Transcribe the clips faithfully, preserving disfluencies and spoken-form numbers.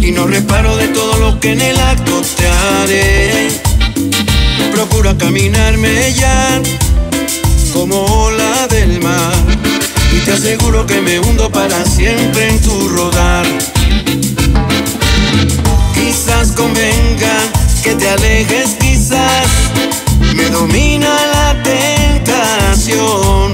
y no reparo de todo lo que en el acto te haré. Procura caminarme ya como ola del mar, y te aseguro que me hundo para siempre en tu rodar. Quizás convenga que te alejes, quizás me domina la tentación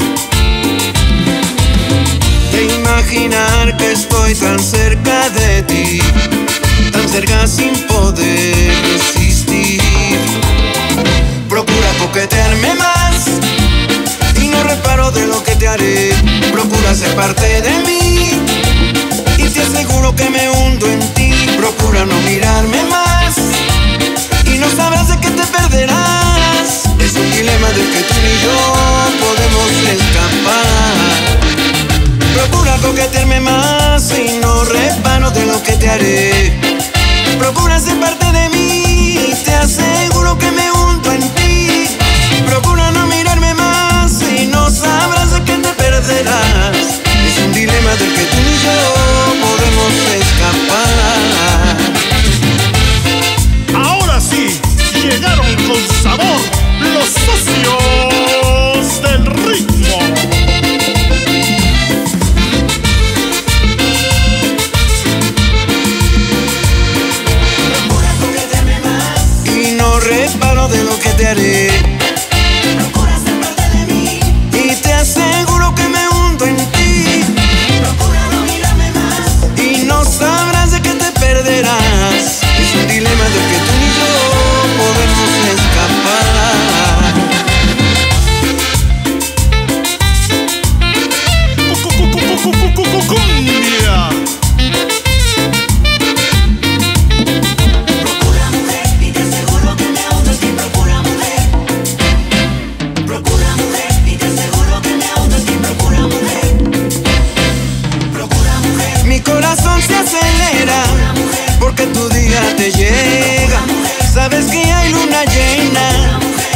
de imaginar que estoy tan cerca de ti, tan cerca sin poder resistir. Procura coquetearme más y no reparo de lo que te haré. Procura ser parte de mí y te aseguro que me hundo en ti. Procura no mirarme más y no sabrás de qué te perderás. Es un dilema del que tú y yo podemos escapar. Procura coquetearme más y no reparo de lo que te haré. Procura ser parte de mí y te aseguro que me hundo en ti. Procura no mirarme más y no sabrás de qué te perderás. Es un dilema del que tú y yo podemos escapar. Ahora sí, llegaron con sabor los socios del ritmo. Procura coquetearme más y no reparo de lo que te haré. Procura ser parte de mí y te aseguro que me hundo en ti. Procura no mirarme más y no sabrás de qué te perderás. Es un dilema del que tú y yo podemos escapar. Cumbia. Procura mujer y te aseguro que me hundo en ti. Procura mujer. Procura mujer y te aseguro que me hundo en ti. Procura mujer. Procura mujer. Mi corazón se acelera porque tu día te llega. Sabes que hay luna llena.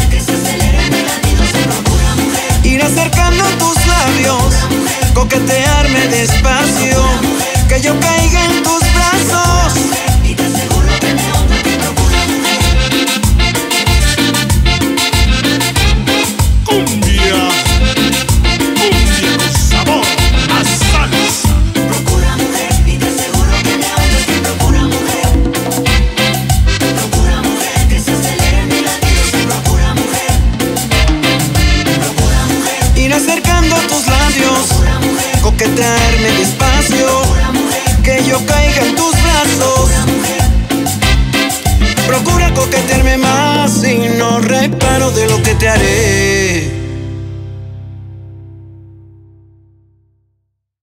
Ir acercando tus labios, coquetearme despacio, que yo caiga en tus brazos. Y te aseguro que me hundo en ti. Procura mujer. Cumbia. Cumbia con sabor a salsa. Procura mujer y te aseguro que me hundo en ti. Procura mujer. Procura mujer que se aceleren mis latidos. Procura mujer. Procura mujer. Ir acercando tus labios, coquetearme despacio, que yo caiga en tus brazos. Procura coquetearme más y no reparo de lo que te haré.